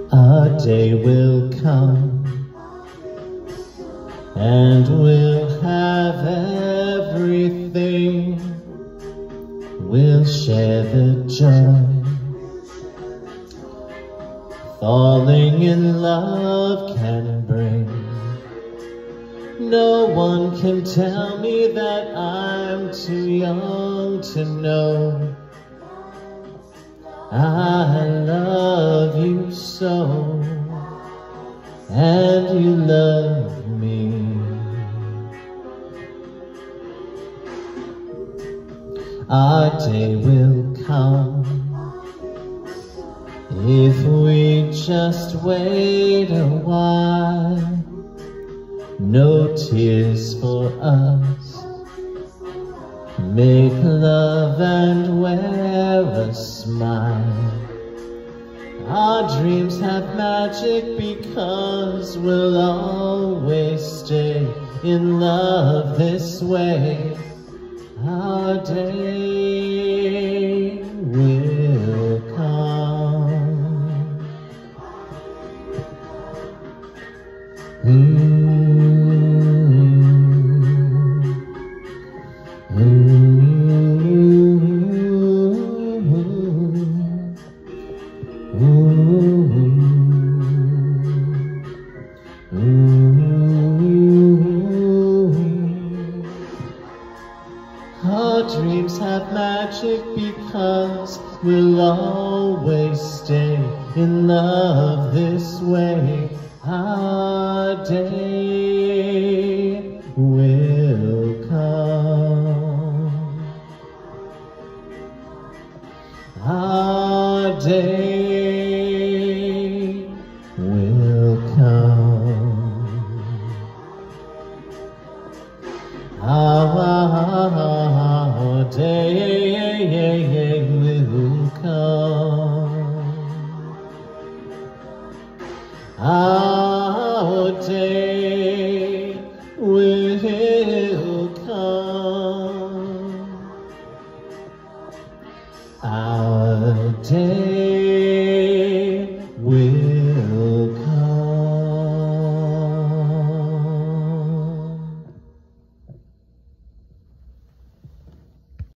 A day will come and we'll have everything. We'll share the joy. Falling in love can bring. No one can tell me that I'm too young to know. I love you so, and you love me. Our day will come if we just wait a while. No tears for us. Make love and wear a smile. Our dreams have magic because we'll always stay in love this way. Our day will come. Our dreams have magic because we'll always stay in love this way. Our day will come. Our day will come. Our day will come. Our day will come. Our day